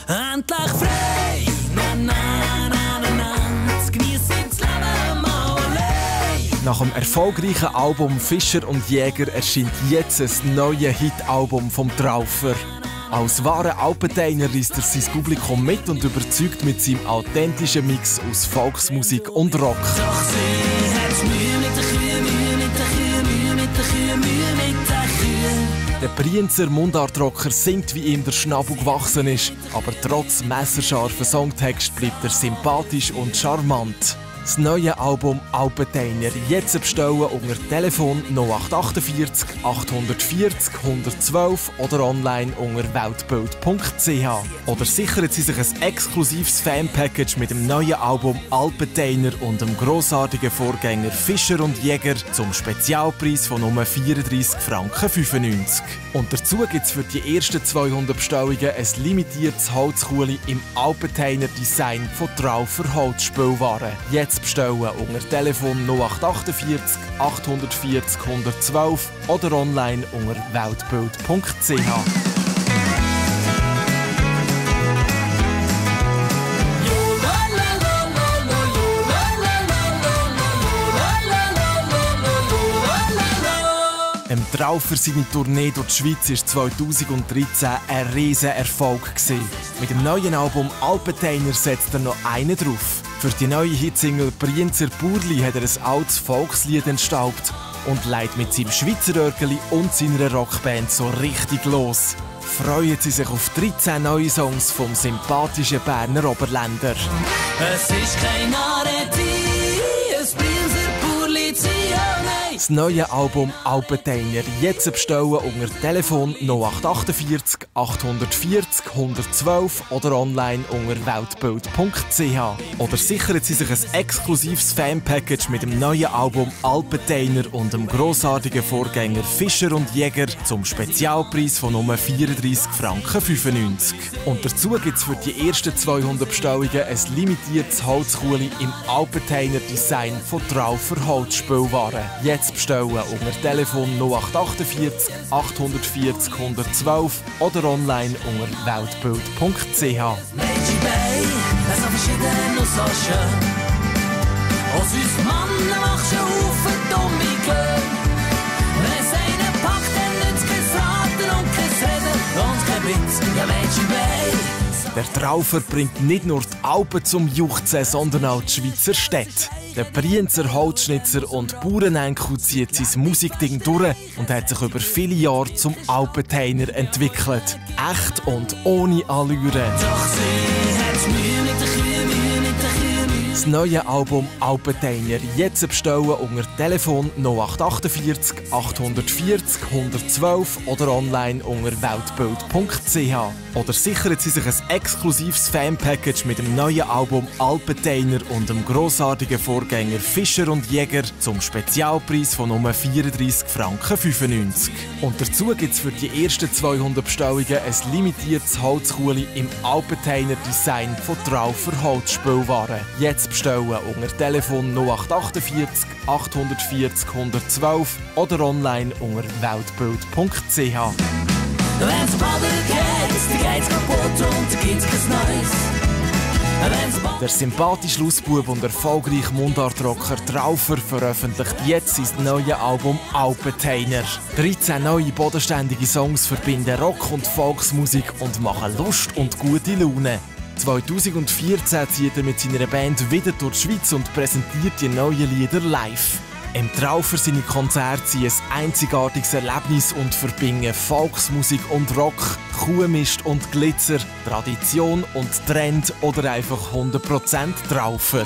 Endlich frei, na na na na na, zu geniessen das Leben mal allein. Nach dem erfolgreichen Album Fischer und Jäger erscheint jetzt ein neues Hit-Album vom Traufer. Als wahrer Alpenteiner reißt er sein Publikum mit und überzeugt mit seinem authentischen Mix aus Volksmusik und Rock. Doch sie hat's Mühe mit der Kühe, Mühe mit der Kühe, Mühe mit der Kühe, Mühe mit der Kühe. Der Brienzer Mundartrocker singt, wie ihm der Schnabel gewachsen ist, aber trotz messerscharfen Songtext bleibt er sympathisch und charmant. Das neue Album Alpenteiner jetzt bestellen unter Telefon 0848 840 112 oder online unter weltbild.ch. Oder sichern Sie sich ein exklusives Fanpackage mit dem neuen Album Alpenteiner und dem grossartigen Vorgänger Fischer und Jäger zum Spezialpreis von nur 34,95 Franken. Und dazu gibt es für die ersten 200 Bestellungen ein limitiertes Holzkuhli im Alpenteiner Design von Traufer Holzspielwaren. Jetzt bestellen unter Telefon 0848 840 112 oder online unter weltbild.ch. Im Traufer seine Tournee durch die Schweiz war 2013 ein riesiger Erfolg. Mit dem neuen Album Alpenteiner setzt er noch einen drauf. Für die neue Hitsingle Brienzer Burli hat er ein altes Volkslied entstaubt und legt mit seinem Schweizer Örgeli und seiner Rockband so richtig los. Freuen Sie sich auf 13 neue Songs vom sympathischen Berner Oberländer. Es ist kein Areti, es Brienzer Burli, das neue Album Alpenteiner jetzt bestellen unter Telefon 0848 840 112 oder online unter weltbild.ch. Oder sichern Sie sich ein exklusives Fanpackage mit dem neuen Album Alpenteiner und dem grossartigen Vorgänger Fischer und Jäger zum Spezialpreis von nur 34,95 Franken. Und dazu gibt es für die ersten 200 Bestellungen ein limitiertes Holzkuhli im Alpenteiner Design von Traufer Holzspielwaren. Jetzt bestellen unter Telefon 0848 840 112 oder online unter weltbild.ch. Mädchen bei, so verschieden und so schön. Aus uns Mannen machst du Haufen dumme Gehör. Wenn's einen packt, dann nützt kein Raten und kein Reden und kein Witz. Ja, Mädchen bei. Der Traufer bringt nicht nur die Alpen zum Juchzen, sondern auch die Schweizer Städte. Der Brienzer Holzschnitzer und Bauernenkel zieht sein Musikding durch und hat sich über viele Jahre zum Alpenteiner entwickelt. Echt und ohne Allüre. Doch sie hat's Mühe mit der Kühe, Mühe mit der Kühe. Das neue Album Alpenteiner jetzt bestellen unter Telefon 0848 840 112 oder online unter weltbild.ch. Oder sichern Sie sich ein exklusives Fanpackage mit dem neuen Album Alpenteiner und dem grossartigen Vorgänger Fischer und Jäger zum Spezialpreis von nur 34,95 Franken. Und dazu gibt es für die ersten 200 Bestellungen ein limitiertes Holzkuhli im Alpenteiner Design von Traufer Holzspielwaren. Jetzt bestellen unter Telefon 0848 840 112 oder online unter weltbild.ch. Wenn's Baden geht, dann geht's kaputt und dann gibt's kein Neues. Der sympathische Lausbub und erfolgreiche Mundartrocker Traufer veröffentlicht jetzt sein neues Album Alpenteiner. 13 neue bodenständige Songs verbinden Rock und Volksmusik und machen Lust und gute Laune. 2014 zieht er mit seiner Band wieder durch die Schweiz und präsentiert die neuen Lieder live. Im Traufer seine Konzerte sind ein einzigartiges Erlebnis und verbinden Volksmusik und Rock, Kuhmist und Glitzer, Tradition und Trend oder einfach 100% Traufer.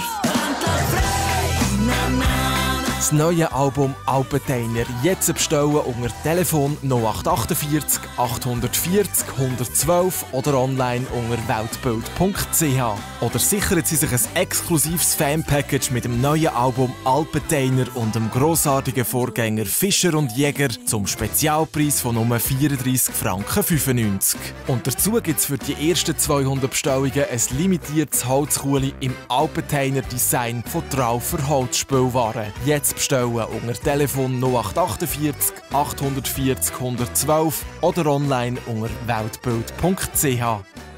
Das neue Album Alpenteiner jetzt bestellen unter Telefon 0848 840 112 oder online unter weltbild.ch. Oder sichern Sie sich ein exklusives Fanpackage mit dem neuen Album Alpenteiner und dem grossartigen Vorgänger Fischer und Jäger zum Spezialpreis von nur 34,95 Franken. Und dazu gibt es für die ersten 200 Bestellungen ein limitiertes Holzkuhli im Alpenteiner Design von Traufer Holzspielwaren. Jetzt bestellen unter Telefon 0848 840 112 oder online unter weltbild.ch.